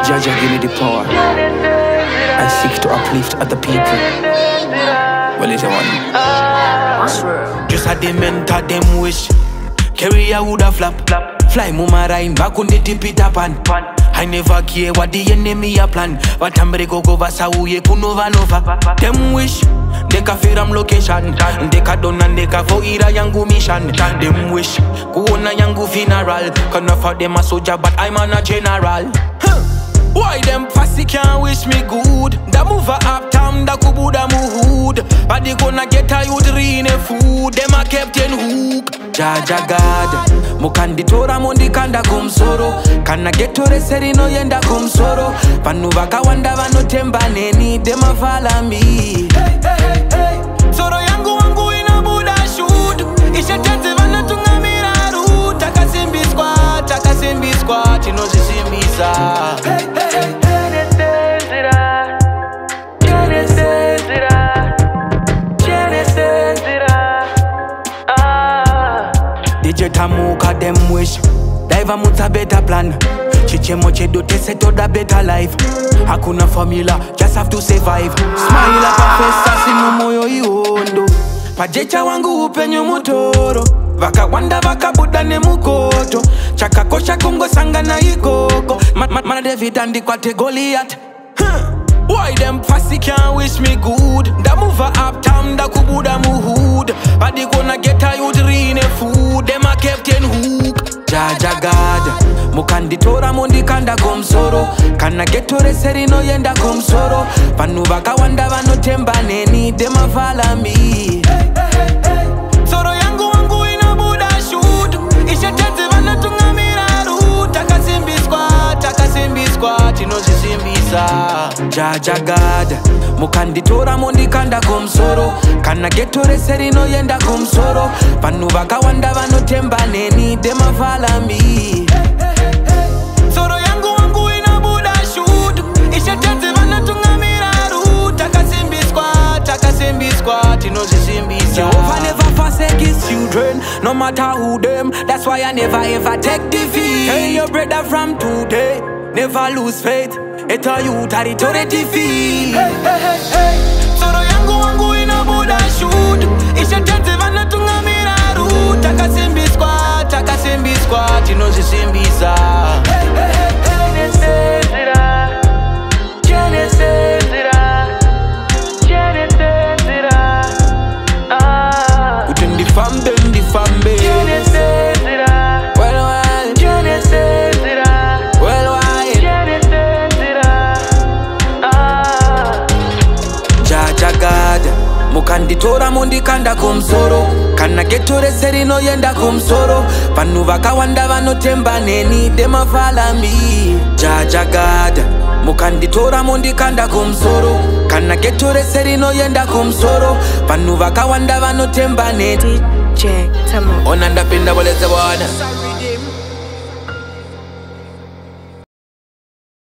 Jaja, give me the power. I seek to uplift other people. Well, it's a one. Just a Dementor, them wish. Carry a wood a flap. Fly mama rhyme back on the tip it up and I never care what the enemy a plan. But I'm ready go vasa uye kunova nova. Them wish they ka firam location. They ka dona they ka for ira yangu mission. Them wish go on a yangu funeral. Can't for them a soldier but I'm a general. Why them fussy can't wish me good? Da move up tam da kubuda muhud. But they gonna get a youth rine food. Them a captain hook. Jaja God mukanditora mondikanda kumsoro. Kana getore serino yenda kumsoro. Panuva kawanda vanotemba neni. Them a follow me. Soro yangu wangu inabuda shoot. Ishetete vanatunga miraru. Takasimbi squat inozisimbisa. Tamuka them wish Dive muta better plan Chiche moche do te set to the better life Hakuna formula, just have to survive Smile up a face, sinu moyo iondo Pajecha wangu upenyo mutoro Vaka wanda vaka buda ne mukoto Chaka kosha kungo sanga na ikoko Mana David andi kwa te Goliath Why them fussy can't wish me good? Da move up tam da kubuda muhud. But they gonna get a youth rine food. Them a captain hook. Jaja God mukanditora mondikanda kumsoro. Kana getore serino yenda kumsoro. Panuva kawanda vanotemba neni. Them a follow me. Soro yangu wangu inabuda shoot. Ishetete vanatunga miraru. Takasimbi squat inozisimbisa. Jaja God mukanditora mondikanda kumsoro. Kana getore serino yenda kumsoro. Panuva kawanda vanotemba neni. Them a follow me. Soro yangu wangu inabuda shoot. Ishetete vanatunga miraru. Takasimbi squat inozisimbisa. Jehovah never forsake his children, no matter who them. That's why I never ever take defeat. Tell your brother from today, never lose faith. Eto you territory defeat. Soro yangu wangu inabuda shoot. Ishetete vanatunga miraru. Takasimbi squat inozisimbisa. Within the fambe mukanditora mondikanda kumsoro. Kana getore serino yenda kumsoro. Panuva kawanda vanotemba neni. Them a follow me. Jaja God mukanditora mondikanda kumsoro. Kana getore serino yenda kumsoro. Panuva kawanda vanotemba neni. DJ Tamu onanda pinda boleze bwana.